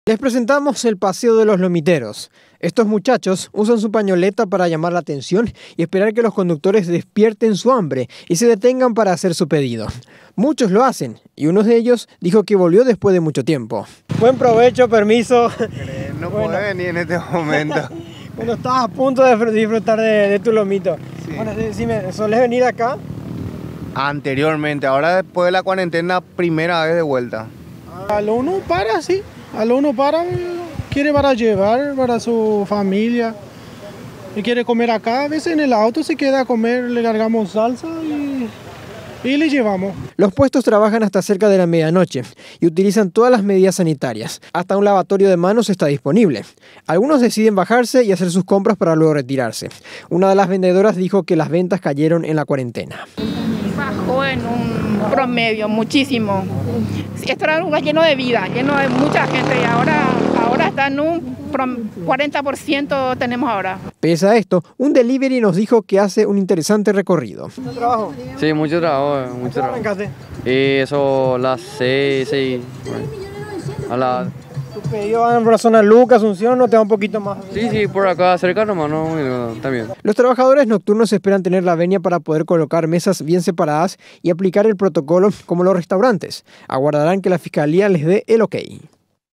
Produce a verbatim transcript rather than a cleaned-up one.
Les presentamos el paseo de los lomiteros. Estos muchachos usan su pañoleta para llamar la atención y esperar que los conductores despierten su hambre y se detengan para hacer su pedido. Muchos lo hacen y uno de ellos dijo que volvió después de mucho tiempo. Buen provecho, permiso. No bueno. puedo venir en este momento. Bueno, estás a punto de disfrutar de, de tu lomito. Sí. Bueno, decime, ¿solés venir acá? Anteriormente, ahora después de la cuarentena, primera vez de vuelta. A lo uno para, sí. A lo uno para, quiere para llevar, para su familia. Y quiere comer acá, a veces en el auto se queda a comer, le cargamos salsa y, y le llevamos. Los puestos trabajan hasta cerca de la medianoche y utilizan todas las medidas sanitarias. Hasta un lavatorio de manos está disponible. Algunos deciden bajarse y hacer sus compras para luego retirarse. Una de las vendedoras dijo que las ventas cayeron en la cuarentena. Bajó en un promedio muchísimo. Esto era un lugar lleno de vida, lleno de mucha gente y ahora, ahora está en un cuarenta por ciento tenemos ahora. Pese a esto, un delivery nos dijo que hace un interesante recorrido. ¿Mucho trabajo? Sí, mucho trabajo, mucho trabajo. ¿Arrancaste? Y eso las seis, seis, bueno, a la... ¿Tu pedido va por la zona Luca, Asunción o te va un poquito más? Sí, sí, por acá cerca nomás, no, no, también. Los trabajadores nocturnos esperan tener la venia para poder colocar mesas bien separadas y aplicar el protocolo como los restaurantes. Aguardarán que la fiscalía les dé el ok.